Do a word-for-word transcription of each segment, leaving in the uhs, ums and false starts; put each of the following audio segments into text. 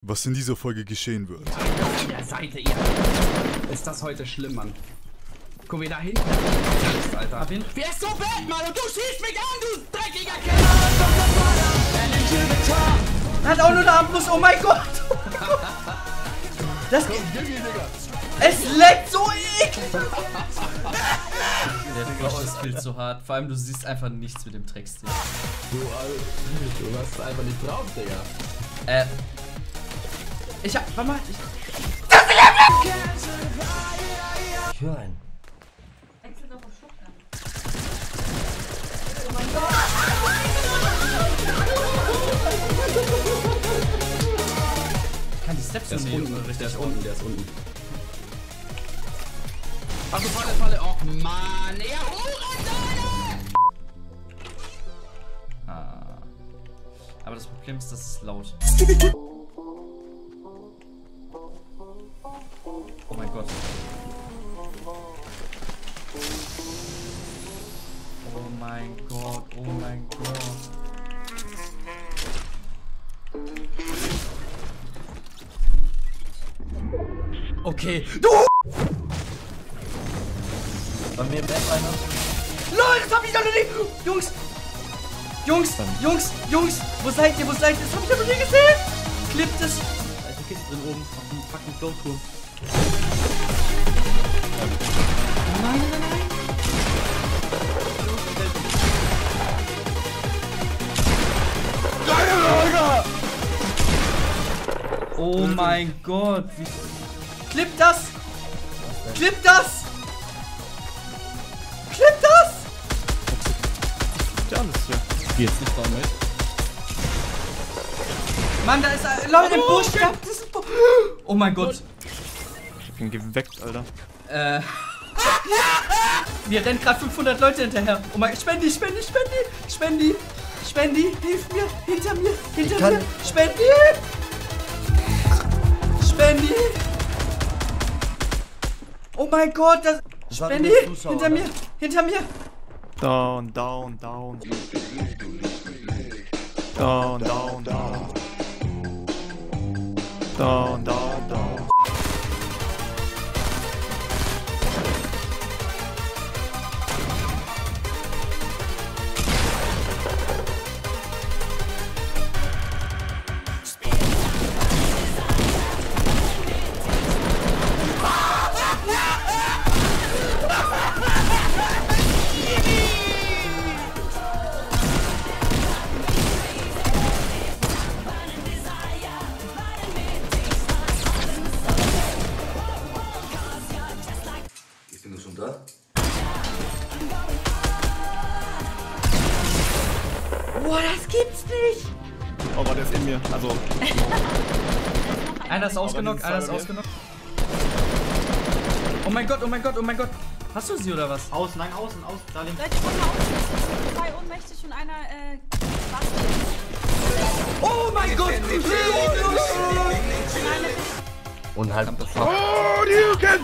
was in dieser Folge geschehen wird. Auf der Seite, ihr. Ist das heute schlimm, Mann? Guck wie da hinten. Alter. Hab ihn. Wer ist so bad, Mann? Und du schießt mich an, du dreckiger Kerl! Hat auch nur eine Armbrust, oh mein Gott! Das geht. Es leckt so eklig! Der Frosch ist viel zu hart. Vor allem, du siehst einfach nichts mit dem Dreckstil. Du, du hast einfach nicht drauf, Digga. Äh. Ich hab. Warte mal. Ich, Ich höre einen. oh mein Gott! Ich kann die Steps Der ist nehmen. unten, der ist unten, der ist unten. Ach du Falle, Falle. Och Mann, er Hurensohn! Ah. Aber das Problem ist, das ist laut. Oh mein Gott. Oh mein Gott, oh mein Gott. Okay. Du! Bei mir im Bett einer. LOL, das hab ich doch noch nicht! Jungs! Jungs! Jungs! Jungs! Wo seid ihr? Wo seid ihr? Das hab ich doch noch nie gesehen! Klippt es! Da ist eine Kiste drin oben auf dem fucking Flow-Turm. Nein, nein, nein! Oh mein Gott. Wie Klippt das! Klippt das! Klippt das! Ja, alles hier. Jetzt nicht damit. Mann, da ist ein Leute im Busch! Da ist ein Bu- Oh mein Gott! Ich hab ihn geweckt, Alter. Äh. Wir rennen gerade fünfhundert Leute hinterher. Oh mein Gott, Spendi, Spendi, Spendi, Spendi, Spendi, hilf mir, hinter mir, hinter mir, Spendi! Spendi! Oh mein Gott, das. Das war Spendi! nur Zuschauer, Hinter ne? mir! Hinter mir! Down, down, down. Down, down, down. Down, down, down. Bist du schon da? Boah, das gibt's nicht! Oh, aber der ist in mir. Also, Einer ist ausgenockt, einer ist ausgenockt. Oh mein Gott, oh mein Gott, oh mein Gott. Hast du sie oder was? Außen, nein, außen, außen, da links. Leute, unten außen. Zwei ohnmächtig und einer, äh, was? Oh mein Gott! Und halt. oh, you can!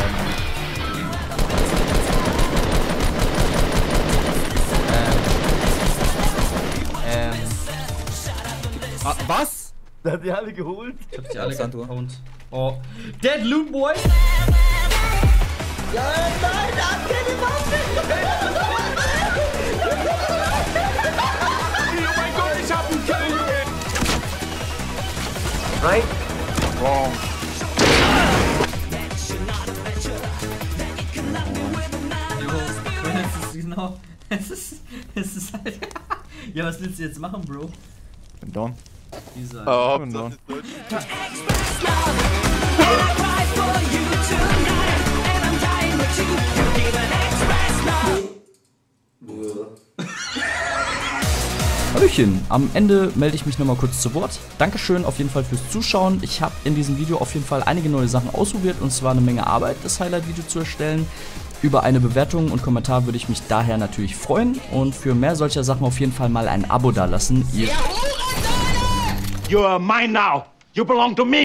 Ähm. Ah, was? Der hat die alle geholt. Ich hab die alle Santo. geholt. Oh. Dead Loot Boy! Ja, nein, da hat keine Waffe! Oh mein Gott, ich hab einen Kill! Right? Wrong. Es ist genau. Es ist. Es ist halt. Ja, was willst du jetzt machen, Bro? Bin down. Dieser. Oh, bin down. Hallöchen, am Ende melde ich mich nochmal kurz zu Wort. Dankeschön auf jeden Fall fürs Zuschauen. Ich habe in diesem Video auf jeden Fall einige neue Sachen ausprobiert und zwar eine Menge Arbeit, das Highlight-Video zu erstellen. Über eine Bewertung und Kommentar würde ich mich daher natürlich freuen und für mehr solcher Sachen auf jeden Fall mal ein Abo dalassen. Ihr You are mine now. You belong to me.